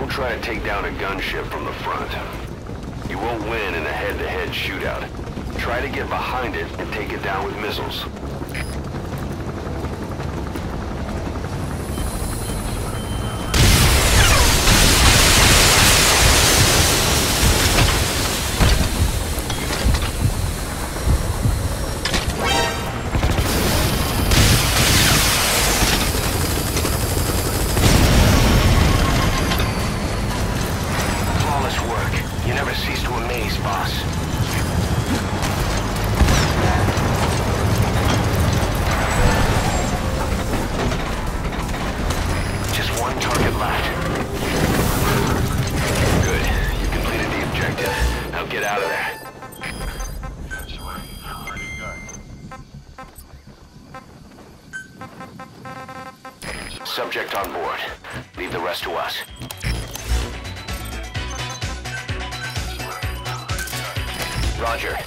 Don't try to take down a gunship from the front. You won't win in a head-to-head shootout. Try to get behind it and take it down with missiles. Get out of there. Subject on board. Leave the rest to us. Roger.